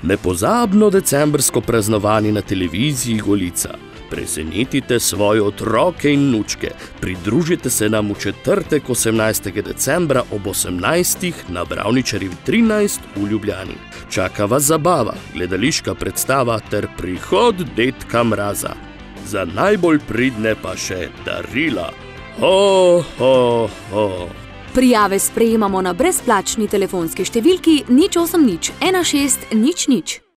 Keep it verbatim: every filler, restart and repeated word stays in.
Nepozabno decembrsko praznovanje na televiziji Golica. Presenetite svoje otroke in vnučke. Pridružite se nam v četrtek osemnajstega decembra ob osemnajstih na Bravničarjevi trinajst v Ljubljani. Čaka vas zabava, gledališka predstava ter prihod dedka Mraza. Za najbolj pridne pa še darila. Ho, ho, ho. Prijave sprejemamo na brezplačni telefonski številki nič osem nič ena šest nič nič.